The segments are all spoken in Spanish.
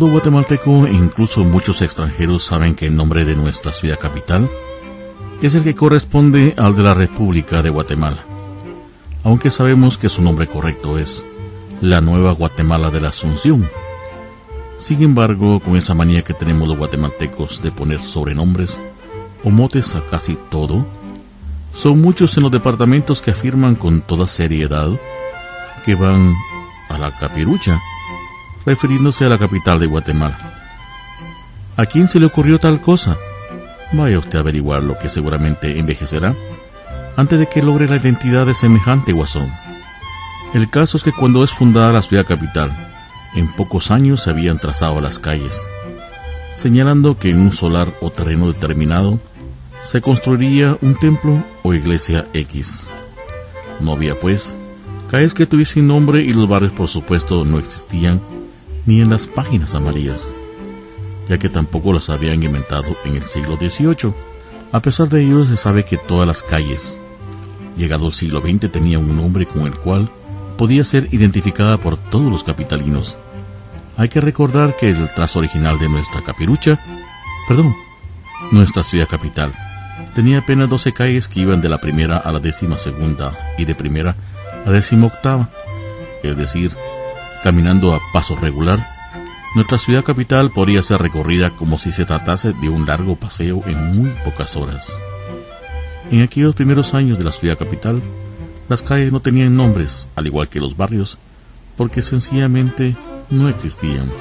Todo guatemalteco e incluso muchos extranjeros saben que el nombre de nuestra ciudad capital es el que corresponde al de la República de Guatemala, aunque sabemos que su nombre correcto es la Nueva Guatemala de la Asunción. Sin embargo, con esa manía que tenemos los guatemaltecos de poner sobrenombres o motes a casi todo, son muchos en los departamentos que afirman con toda seriedad que van a la Capirucha, refiriéndose a la capital de Guatemala. ¿A quién se le ocurrió tal cosa? Vaya usted a averiguar lo que seguramente envejecerá antes de que logre la identidad de semejante guasón. El caso es que cuando es fundada la ciudad capital, en pocos años se habían trazado las calles, señalando que en un solar o terreno determinado se construiría un templo o iglesia X. No había, pues, calles que tuviesen nombre y los barrios, por supuesto, no existían ni en las páginas amarillas, ya que tampoco las habían inventado en el siglo XVIII. A pesar de ello, se sabe que todas las calles, llegado el siglo XX, tenían un nombre con el cual podía ser identificada por todos los capitalinos. Hay que recordar que el trazo original de nuestra nuestra ciudad capital, tenía apenas 12 calles que iban de la primera a la 12ª y de primera a 18ª, es decir, caminando a paso regular. Nuestra ciudad capital podría ser recorrida como si se tratase de un largo paseo en muy pocas horas. En aquellos primeros años de la ciudad capital, las calles no tenían nombres, al igual que los barrios, porque sencillamente no existían.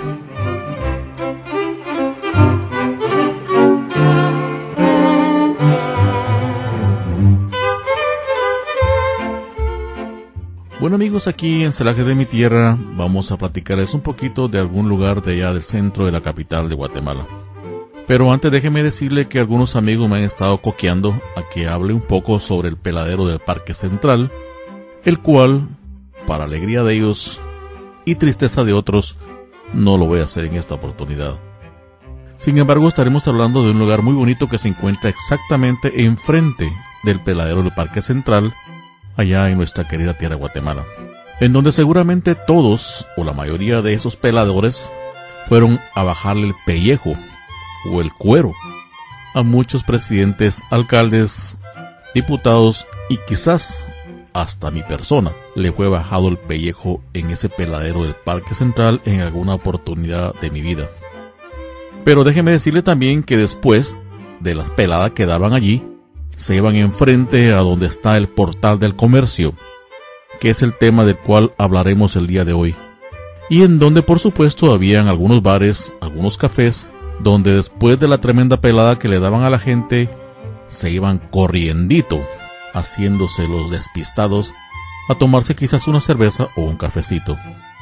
Bueno amigos, aquí en Celaje de mi Tierra vamos a platicarles un poquito de algún lugar de allá del centro de la capital de Guatemala. Pero antes déjenme decirle que algunos amigos me han estado coqueando a que hable un poco sobre el peladero del Parque Central, el cual, para alegría de ellos y tristeza de otros, no lo voy a hacer en esta oportunidad. Sin embargo, estaremos hablando de un lugar muy bonito que se encuentra exactamente enfrente del peladero del Parque Central, allá en nuestra querida tierra Guatemala, en donde seguramente todos o la mayoría de esos peladores fueron a bajarle el pellejo o el cuero a muchos presidentes, alcaldes, diputados y quizás hasta a mi persona le fue bajado el pellejo en ese peladero del Parque Central en alguna oportunidad de mi vida. Pero déjeme decirle también que después de las peladas que daban allí, se iban enfrente a donde está el Portal del Comercio, que es el tema del cual hablaremos el día de hoy, y en donde por supuesto habían algunos bares, algunos cafés, donde después de la tremenda pelada que le daban a la gente, se iban corriendito, haciéndose los despistados, a tomarse quizás una cerveza o un cafecito.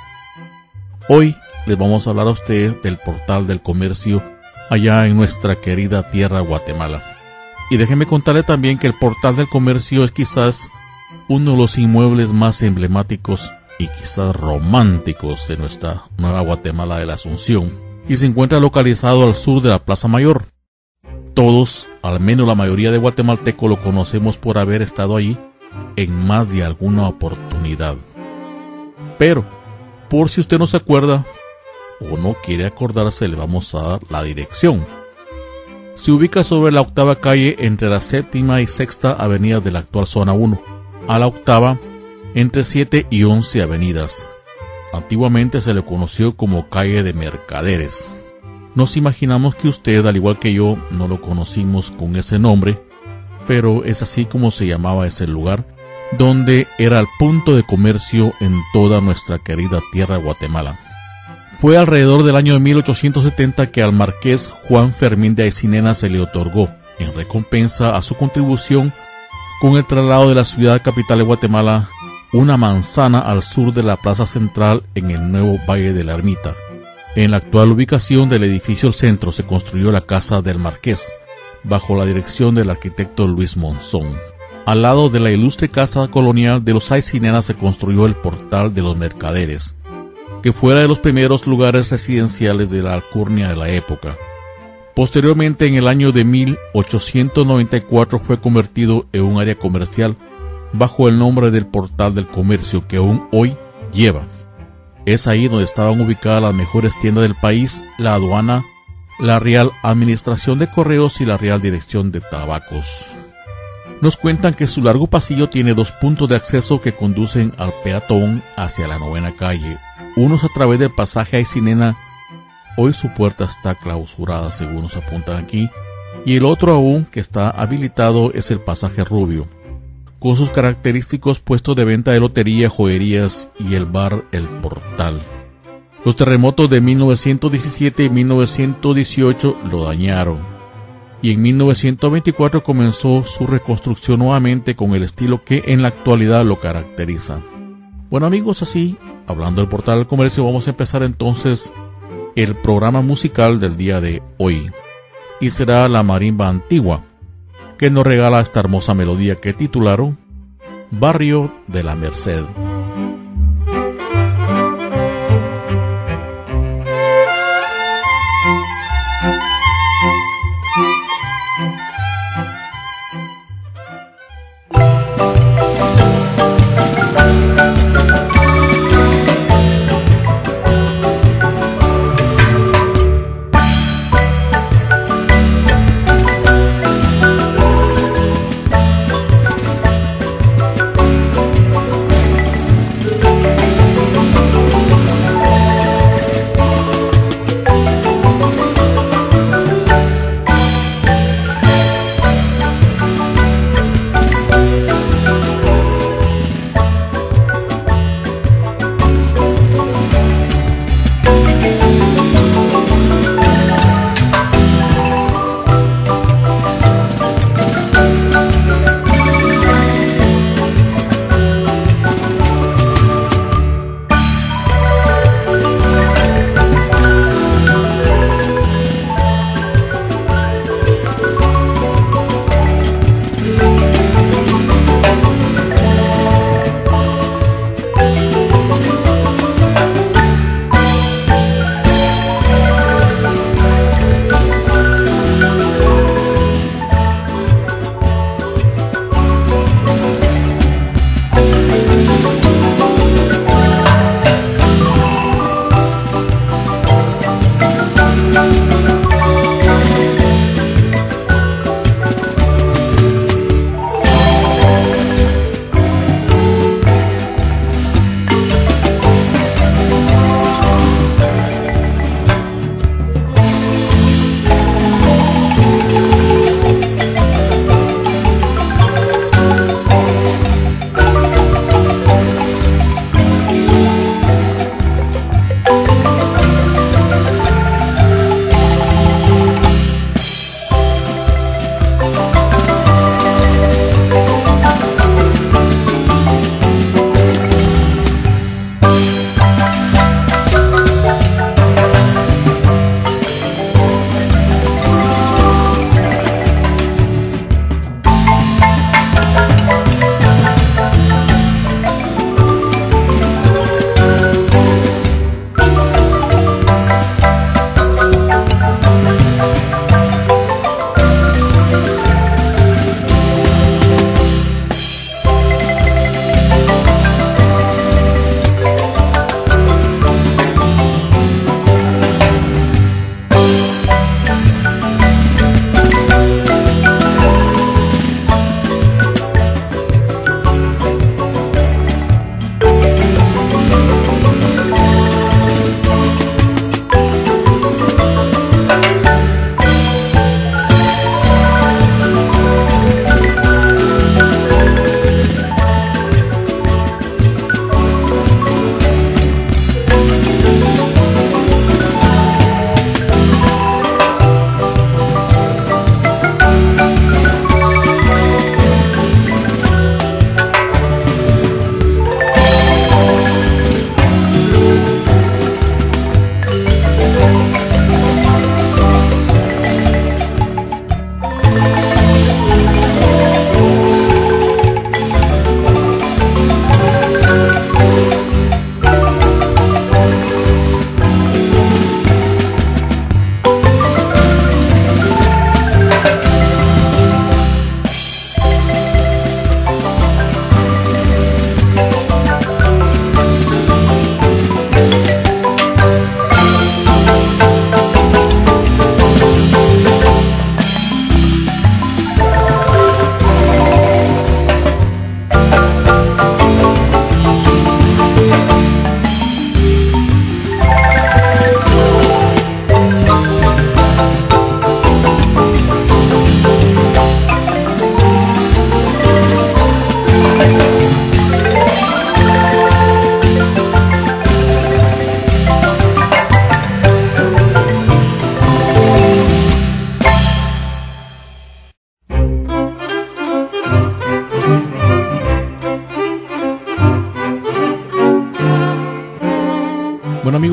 Hoy les vamos a hablar a ustedes del Portal del Comercio, allá en nuestra querida tierra Guatemala. Y déjenme contarle también que el Portal del Comercio es quizás uno de los inmuebles más emblemáticos y quizás románticos de nuestra nueva Guatemala de la Asunción, y se encuentra localizado al sur de la Plaza Mayor. Todos, al menos la mayoría de guatemaltecos, lo conocemos por haber estado allí en más de alguna oportunidad. Pero, por si usted no se acuerda o no quiere acordarse, le vamos a dar la dirección. Se ubica sobre la 8ª calle entre la 7ª y 6ª avenida de la actual zona 1, a la 8ª entre 7 y 11 avenidas. Antiguamente se le conoció como calle de Mercaderes. Nos imaginamos que usted, al igual que yo, no lo conocimos con ese nombre, pero es así como se llamaba ese lugar, donde era el punto de comercio en toda nuestra querida tierra Guatemala. Fue alrededor del año de 1870 que al marqués Juan Fermín de Aycinena se le otorgó, en recompensa a su contribución con el traslado de la ciudad capital de Guatemala, una manzana al sur de la plaza central en el nuevo Valle de la Ermita. En la actual ubicación del edificio El Centro se construyó la Casa del Marqués, bajo la dirección del arquitecto Luis Monzón. Al lado de la ilustre casa colonial de los Aycinena se construyó el Portal de los Mercaderes, que fuera de los primeros lugares residenciales de la alcurnia de la época. Posteriormente, en el año de 1894 fue convertido en un área comercial bajo el nombre del Portal del Comercio, que aún hoy lleva. Es ahí donde estaban ubicadas las mejores tiendas del país, la aduana, la Real Administración de Correos y la Real Dirección de Tabacos. Nos cuentan que su largo pasillo tiene 2 puntos de acceso que conducen al peatón hacia la 9ª calle, unos a través del pasaje Aycinena. Hoy su puerta está clausurada, según nos apuntan aquí, y el otro aún que está habilitado es el pasaje Rubio, con sus característicos puestos de venta de lotería, joyerías y el bar El Portal. Los terremotos de 1917 y 1918 lo dañaron, y en 1924 comenzó su reconstrucción nuevamente con el estilo que en la actualidad lo caracteriza. Bueno amigos, así, hablando del Portal del Comercio, vamos a empezar entonces el programa musical del día de hoy, y será la marimba antigua, que nos regala esta hermosa melodía que titularon Barrio de la Merced.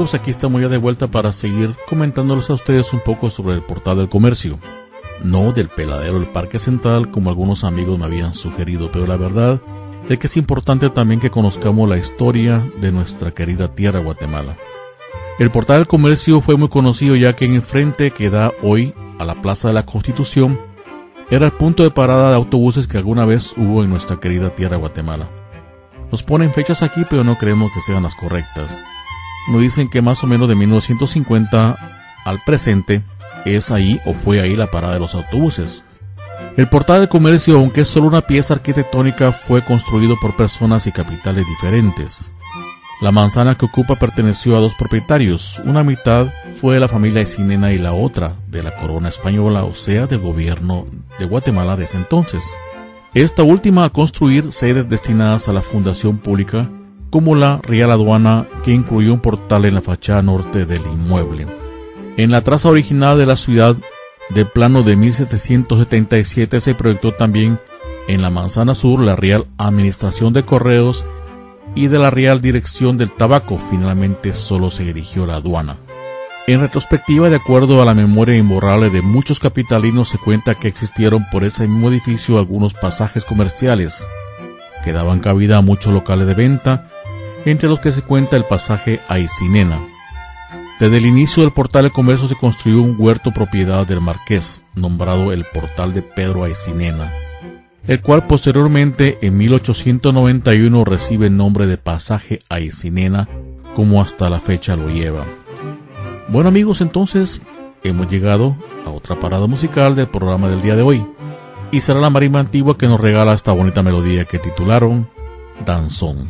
amigos, aquí estamos ya de vuelta para seguir comentándoles a ustedes un poco sobre el Portal del Comercio. No del peladero del Parque Central como algunos amigos me habían sugerido, pero la verdad es que es importante también que conozcamos la historia de nuestra querida tierra Guatemala. El Portal del Comercio fue muy conocido ya que en enfrente que da hoy a la Plaza de la Constitución era el punto de parada de autobuses que alguna vez hubo en nuestra querida tierra Guatemala. Nos ponen fechas aquí, pero no creemos que sean las correctas. Nos dicen que más o menos de 1950 al presente es ahí o fue ahí la parada de los autobuses. El Portal del Comercio, aunque es solo una pieza arquitectónica, fue construido por personas y capitales diferentes. La manzana que ocupa perteneció a dos propietarios, una mitad fue de la familia Aycinena y la otra de la corona española, o sea, del gobierno de Guatemala de ese entonces. Esta última a construir sedes destinadas a la fundación pública, como la Real Aduana, que incluyó un portal en la fachada norte del inmueble. En la traza original de la ciudad, del plano de 1777, se proyectó también en la manzana sur la Real Administración de Correos y de la Real Dirección del Tabaco. Finalmente solo se erigió la aduana. En retrospectiva, de acuerdo a la memoria imborrable de muchos capitalinos, se cuenta que existieron por ese mismo edificio algunos pasajes comerciales que daban cabida a muchos locales de venta, entre los que se cuenta el pasaje Aycinena. Desde el inicio del Portal del Comercio se construyó un huerto propiedad del marqués, nombrado el Portal de Pedro Aycinena, el cual posteriormente en 1891 recibe el nombre de pasaje Aycinena, como hasta la fecha lo lleva. Bueno amigos, entonces hemos llegado a otra parada musical del programa del día de hoy, y será la marimba antigua que nos regala esta bonita melodía que titularon Danzón.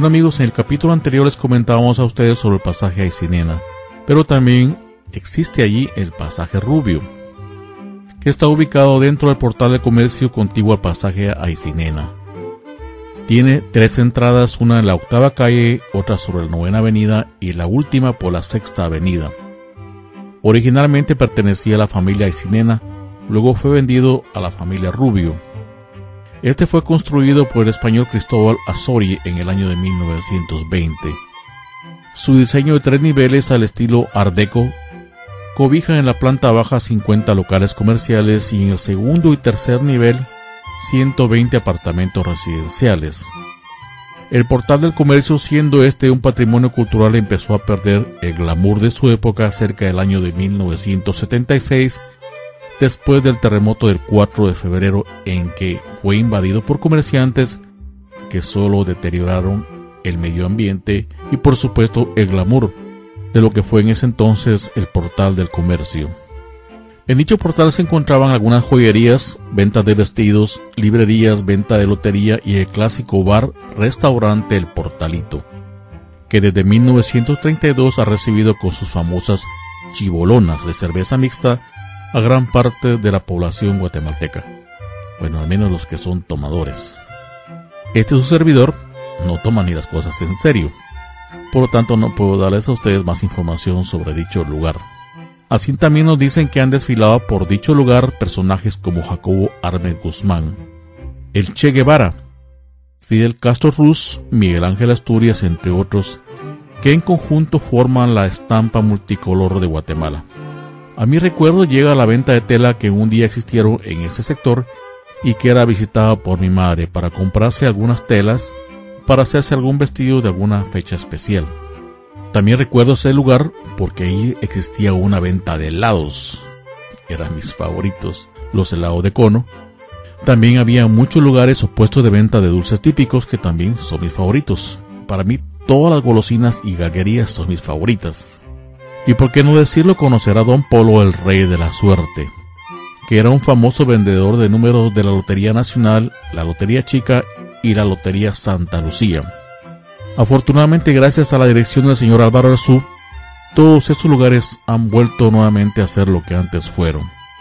Bueno amigos, en el capítulo anterior les comentábamos a ustedes sobre el pasaje Aycinena, pero también existe allí el pasaje Rubio, que está ubicado dentro del portal de comercio contiguo al pasaje Aycinena. Tiene 3 entradas, una en la 8ª calle, otra sobre la 9ª avenida y la última por la 6ª avenida. Originalmente pertenecía a la familia Aycinena, luego fue vendido a la familia Rubio. Este fue construido por el español Cristóbal Asori en el año de 1920. Su diseño de 3 niveles al estilo Art Deco cobija en la planta baja 50 locales comerciales y en el segundo y tercer nivel 120 apartamentos residenciales. El portal del comercio, siendo este un patrimonio cultural, empezó a perder el glamour de su época cerca del año de 1976, después del terremoto del 4 de febrero en que fue invadido por comerciantes que solo deterioraron el medio ambiente y por supuesto el glamour de lo que fue en ese entonces el portal del comercio. En dicho portal se encontraban algunas joyerías, ventas de vestidos, librerías, venta de lotería y el clásico bar-restaurante El Portalito, que desde 1932 ha recibido con sus famosas chibolonas de cerveza mixta a gran parte de la población guatemalteca. Bueno, al menos los que son tomadores. Su servidor no toma ni las cosas en serio, por lo tanto no puedo darles a ustedes más información sobre dicho lugar. Así también nos dicen que han desfilado por dicho lugar personajes como Jacobo Arben Guzmán, el Che Guevara, Fidel Castro Ruz, Miguel Ángel Asturias, entre otros, que en conjunto forman la estampa multicolor de Guatemala. A mi recuerdo llega la venta de tela que un día existieron en ese sector y que era visitada por mi madre para comprarse algunas telas para hacerse algún vestido de alguna fecha especial. También recuerdo ese lugar porque ahí existía una venta de helados. Eran mis favoritos, los helados de cono. También había muchos lugares o puestos de venta de dulces típicos que también son mis favoritos. Para mí todas las golosinas y galguerías son mis favoritas. Y por qué no decirlo, conocer a Don Polo, el rey de la suerte, que era un famoso vendedor de números de la Lotería Nacional, la Lotería Chica y la Lotería Santa Lucía. Afortunadamente, gracias a la dirección del señor Álvaro Arzú, todos estos lugares han vuelto nuevamente a ser lo que antes fueron.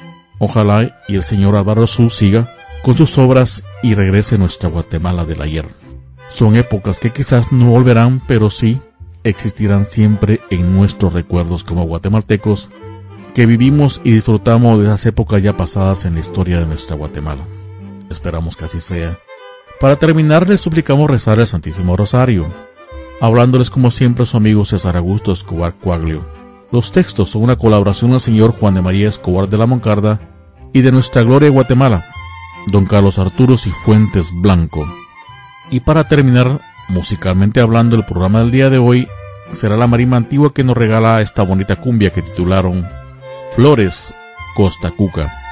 Ojalá y el señor Álvaro Arzú siga con sus obras y regrese a nuestra Guatemala del ayer. Son épocas que quizás no volverán, pero sí existirán siempre en nuestros recuerdos como guatemaltecos que vivimos y disfrutamos de esas épocas ya pasadas en la historia de nuestra Guatemala. Esperamos que así sea. Para terminar, les suplicamos rezar el Santísimo Rosario, hablándoles como siempre su amigo César Augusto Escobar Coaglio. Los textos son una colaboración del señor Juan de María Escobar de la Moncarda y de Nuestra Gloria de Guatemala, don Carlos Arturo Cifuentes Blanco. Y para terminar, musicalmente hablando, el programa del día de hoy será la marimba antigua que nos regala esta bonita cumbia que titularon Flores Costa Cuca.